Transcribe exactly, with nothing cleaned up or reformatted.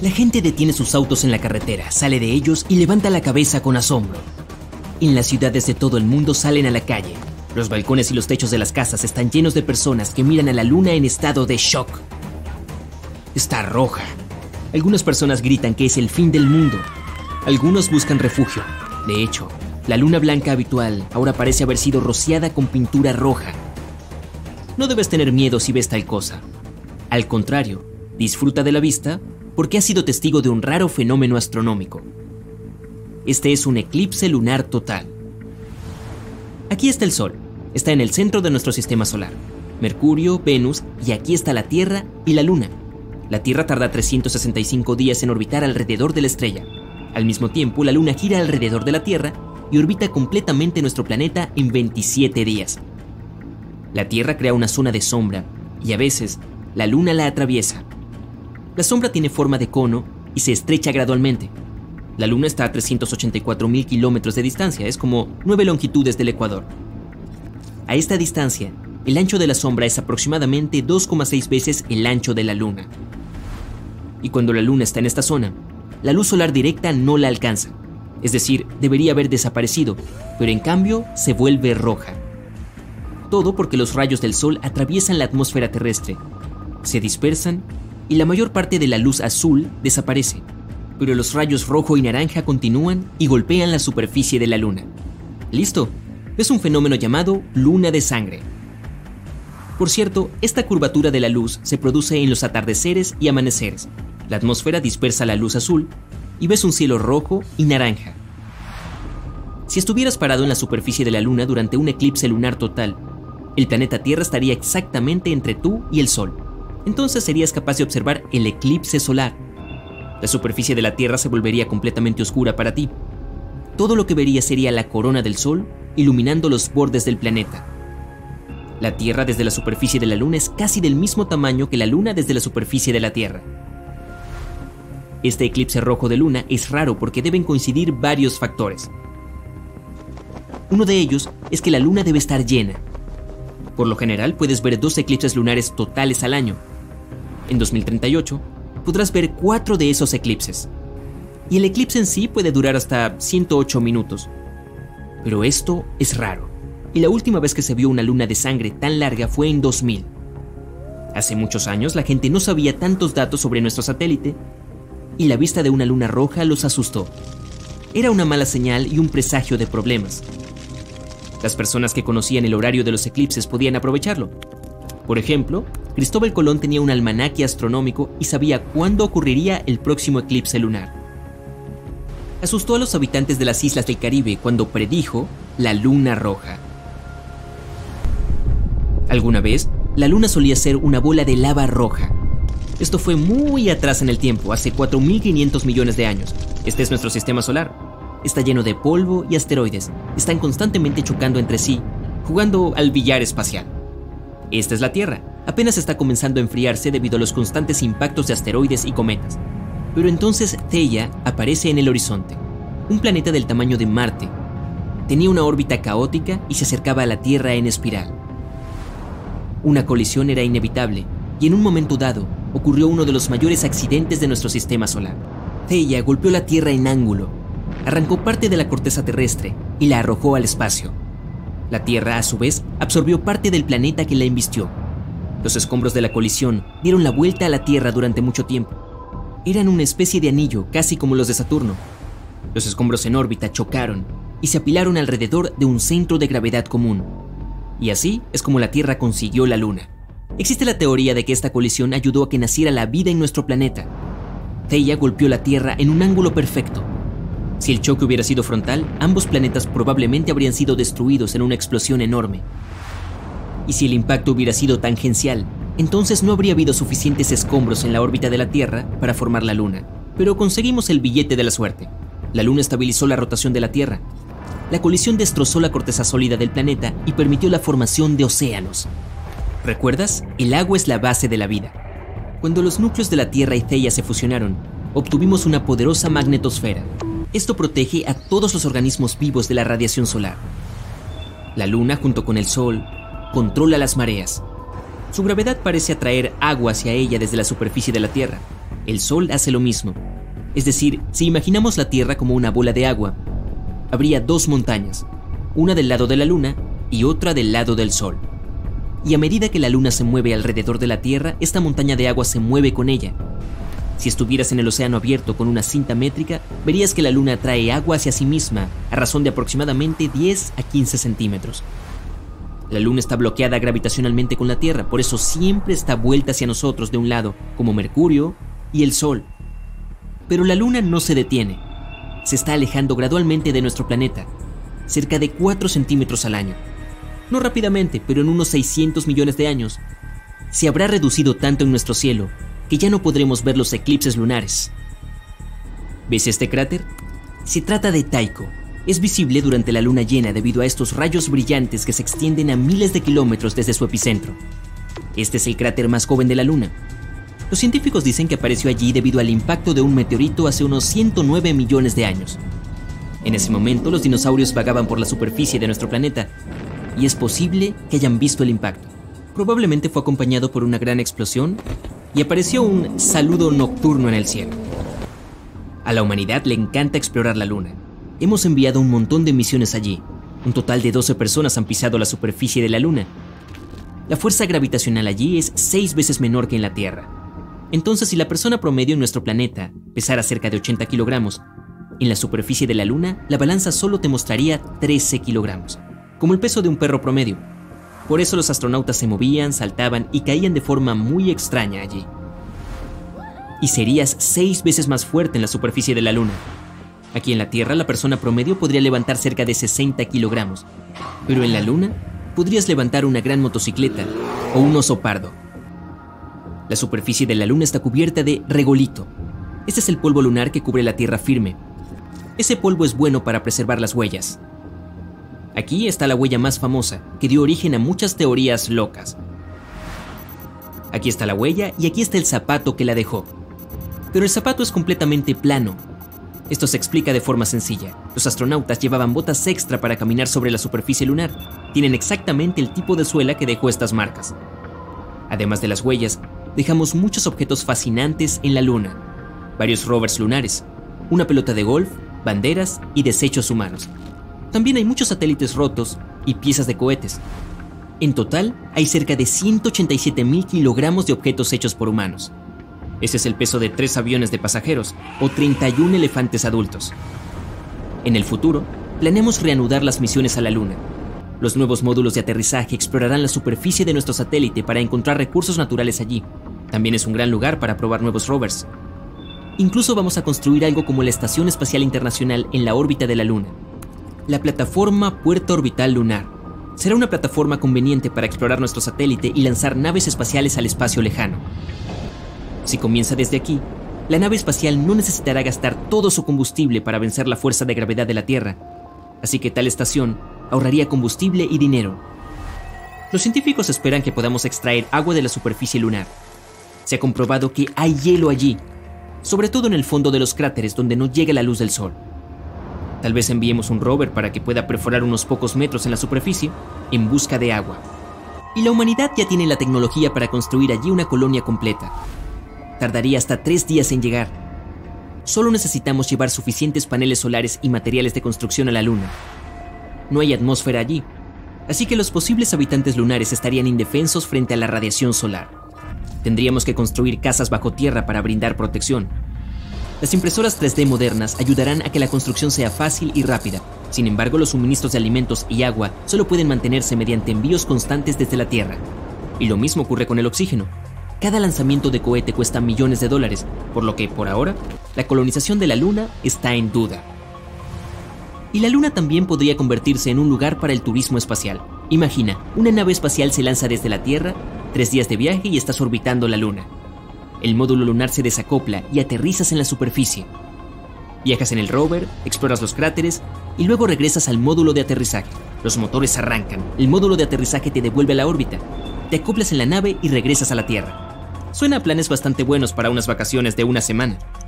La gente detiene sus autos en la carretera, sale de ellos y levanta la cabeza con asombro. En las ciudades de todo el mundo salen a la calle. Los balcones y los techos de las casas están llenos de personas que miran a la luna en estado de shock. Está roja. Algunas personas gritan que es el fin del mundo. Algunos buscan refugio. De hecho, la luna blanca habitual ahora parece haber sido rociada con pintura roja. No debes tener miedo si ves tal cosa. Al contrario, disfruta de la vista porque has sido testigo de un raro fenómeno astronómico. Este es un eclipse lunar total. Aquí está el Sol. Está en el centro de nuestro sistema solar. Mercurio, Venus y aquí está la Tierra y la Luna. La Tierra tarda trescientos sesenta y cinco días en orbitar alrededor de la estrella. Al mismo tiempo, la Luna gira alrededor de la Tierra y orbita completamente nuestro planeta en veintisiete días. La Tierra crea una zona de sombra y a veces la Luna la atraviesa. La sombra tiene forma de cono y se estrecha gradualmente. La Luna está a trescientos ochenta y cuatro mil kilómetros de distancia, es como nueve longitudes del Ecuador. A esta distancia, el ancho de la sombra es aproximadamente dos coma seis veces el ancho de la Luna. Y cuando la Luna está en esta zona, la luz solar directa no la alcanza. Es decir, debería haber desaparecido, pero en cambio se vuelve roja. Todo porque los rayos del Sol atraviesan la atmósfera terrestre, se dispersan y la mayor parte de la luz azul desaparece. Pero los rayos rojo y naranja continúan y golpean la superficie de la Luna. ¿Listo? Es un fenómeno llamado luna de sangre. Por cierto, esta curvatura de la luz se produce en los atardeceres y amaneceres. La atmósfera dispersa la luz azul y ves un cielo rojo y naranja. Si estuvieras parado en la superficie de la Luna durante un eclipse lunar total, el planeta Tierra estaría exactamente entre tú y el Sol. Entonces serías capaz de observar el eclipse solar. La superficie de la Tierra se volvería completamente oscura para ti. Todo lo que verías sería la corona del Sol iluminando los bordes del planeta. La Tierra desde la superficie de la Luna es casi del mismo tamaño que la Luna desde la superficie de la Tierra. Este eclipse rojo de Luna es raro porque deben coincidir varios factores. Uno de ellos es que la Luna debe estar llena. Por lo general puedes ver dos eclipses lunares totales al año. En dos mil treinta y ocho podrás ver cuatro de esos eclipses. Y el eclipse en sí puede durar hasta ciento ocho minutos. Pero esto es raro. Y la última vez que se vio una luna de sangre tan larga fue en dos mil. Hace muchos años la gente no sabía tantos datos sobre nuestro satélite y la vista de una luna roja los asustó. Era una mala señal y un presagio de problemas. Las personas que conocían el horario de los eclipses podían aprovecharlo. Por ejemplo, Cristóbal Colón tenía un almanaque astronómico y sabía cuándo ocurriría el próximo eclipse lunar. Asustó a los habitantes de las islas del Caribe cuando predijo la luna roja. Alguna vez, la luna solía ser una bola de lava roja. Esto fue muy atrás en el tiempo, hace cuatro mil quinientos millones de años. Este es nuestro sistema solar. Está lleno de polvo y asteroides. Están constantemente chocando entre sí, jugando al billar espacial. Esta es la Tierra. Apenas está comenzando a enfriarse debido a los constantes impactos de asteroides y cometas. Pero entonces Theia aparece en el horizonte, un planeta del tamaño de Marte. Tenía una órbita caótica y se acercaba a la Tierra en espiral. Una colisión era inevitable, y en un momento dado ocurrió uno de los mayores accidentes de nuestro sistema solar. Theia golpeó la Tierra en ángulo, arrancó parte de la corteza terrestre y la arrojó al espacio. La Tierra, a su vez, absorbió parte del planeta que la embistió. Los escombros de la colisión dieron la vuelta a la Tierra durante mucho tiempo. Eran una especie de anillo, casi como los de Saturno. Los escombros en órbita chocaron y se apilaron alrededor de un centro de gravedad común. Y así es como la Tierra consiguió la Luna. Existe la teoría de que esta colisión ayudó a que naciera la vida en nuestro planeta. Theia golpeó la Tierra en un ángulo perfecto. Si el choque hubiera sido frontal, ambos planetas probablemente habrían sido destruidos en una explosión enorme. Y si el impacto hubiera sido tangencial, entonces no habría habido suficientes escombros en la órbita de la Tierra para formar la Luna. Pero conseguimos el billete de la suerte. La Luna estabilizó la rotación de la Tierra. La colisión destrozó la corteza sólida del planeta y permitió la formación de océanos. ¿Recuerdas? El agua es la base de la vida. Cuando los núcleos de la Tierra y Theia se fusionaron, obtuvimos una poderosa magnetosfera. Esto protege a todos los organismos vivos de la radiación solar. La Luna, junto con el Sol, controla las mareas. Su gravedad parece atraer agua hacia ella desde la superficie de la Tierra. El Sol hace lo mismo. Es decir, si imaginamos la Tierra como una bola de agua, habría dos montañas, una del lado de la Luna y otra del lado del Sol. Y a medida que la Luna se mueve alrededor de la Tierra, esta montaña de agua se mueve con ella. Si estuvieras en el océano abierto con una cinta métrica, verías que la Luna atrae agua hacia sí misma a razón de aproximadamente diez a quince centímetros. La Luna está bloqueada gravitacionalmente con la Tierra, por eso siempre está vuelta hacia nosotros de un lado, como Mercurio y el Sol. Pero la Luna no se detiene. Se está alejando gradualmente de nuestro planeta, cerca de cuatro centímetros al año. No rápidamente, pero en unos seiscientos millones de años, se habrá reducido tanto en nuestro cielo que ya no podremos ver los eclipses lunares. ¿Ves este cráter? Se trata de Tycho. Es visible durante la luna llena debido a estos rayos brillantes que se extienden a miles de kilómetros desde su epicentro. Este es el cráter más joven de la Luna. Los científicos dicen que apareció allí debido al impacto de un meteorito hace unos ciento nueve millones de años. En ese momento, los dinosaurios vagaban por la superficie de nuestro planeta, y es posible que hayan visto el impacto. Probablemente fue acompañado por una gran explosión y apareció un saludo nocturno en el cielo. A la humanidad le encanta explorar la Luna. Hemos enviado un montón de misiones allí. Un total de doce personas han pisado la superficie de la Luna. La fuerza gravitacional allí es seis veces menor que en la Tierra. Entonces, si la persona promedio en nuestro planeta pesara cerca de ochenta kilogramos, en la superficie de la Luna, la balanza solo te mostraría trece kilogramos, como el peso de un perro promedio. Por eso los astronautas se movían, saltaban y caían de forma muy extraña allí. Y serías seis veces más fuerte en la superficie de la Luna. Aquí en la Tierra, la persona promedio podría levantar cerca de sesenta kilogramos, pero en la Luna podrías levantar una gran motocicleta o un oso pardo. La superficie de la Luna está cubierta de regolito. Este es el polvo lunar que cubre la Tierra firme. Ese polvo es bueno para preservar las huellas. Aquí está la huella más famosa, que dio origen a muchas teorías locas. Aquí está la huella y aquí está el zapato que la dejó. Pero el zapato es completamente plano. Esto se explica de forma sencilla. Los astronautas llevaban botas extra para caminar sobre la superficie lunar. Tienen exactamente el tipo de suela que dejó estas marcas. Además de las huellas, dejamos muchos objetos fascinantes en la Luna. Varios rovers lunares, una pelota de golf, banderas y desechos humanos. También hay muchos satélites rotos y piezas de cohetes. En total, hay cerca de ciento ochenta y siete mil kilogramos de objetos hechos por humanos. Ese es el peso de tres aviones de pasajeros o treinta y un elefantes adultos. En el futuro, planeamos reanudar las misiones a la Luna. Los nuevos módulos de aterrizaje explorarán la superficie de nuestro satélite para encontrar recursos naturales allí. También es un gran lugar para probar nuevos rovers. Incluso vamos a construir algo como la Estación Espacial Internacional en la órbita de la Luna. La plataforma Puerta Orbital Lunar. Será una plataforma conveniente para explorar nuestro satélite y lanzar naves espaciales al espacio lejano. Si comienza desde aquí, la nave espacial no necesitará gastar todo su combustible para vencer la fuerza de gravedad de la Tierra, así que tal estación ahorraría combustible y dinero. Los científicos esperan que podamos extraer agua de la superficie lunar. Se ha comprobado que hay hielo allí, sobre todo en el fondo de los cráteres donde no llega la luz del sol. Tal vez enviemos un rover para que pueda perforar unos pocos metros en la superficie en busca de agua. Y la humanidad ya tiene la tecnología para construir allí una colonia completa. Tardaría hasta tres días en llegar. Solo necesitamos llevar suficientes paneles solares y materiales de construcción a la Luna. No hay atmósfera allí, así que los posibles habitantes lunares estarían indefensos frente a la radiación solar. Tendríamos que construir casas bajo tierra para brindar protección. Las impresoras tres D modernas ayudarán a que la construcción sea fácil y rápida. Sin embargo, los suministros de alimentos y agua solo pueden mantenerse mediante envíos constantes desde la Tierra. Y lo mismo ocurre con el oxígeno. Cada lanzamiento de cohete cuesta millones de dólares, por lo que, por ahora, la colonización de la Luna está en duda. Y la Luna también podría convertirse en un lugar para el turismo espacial. Imagina, una nave espacial se lanza desde la Tierra, tres días de viaje y estás orbitando la Luna. El módulo lunar se desacopla y aterrizas en la superficie. Viajas en el rover, exploras los cráteres y luego regresas al módulo de aterrizaje. Los motores arrancan, el módulo de aterrizaje te devuelve a la órbita, te acoplas en la nave y regresas a la Tierra. Suena a planes bastante buenos para unas vacaciones de una semana.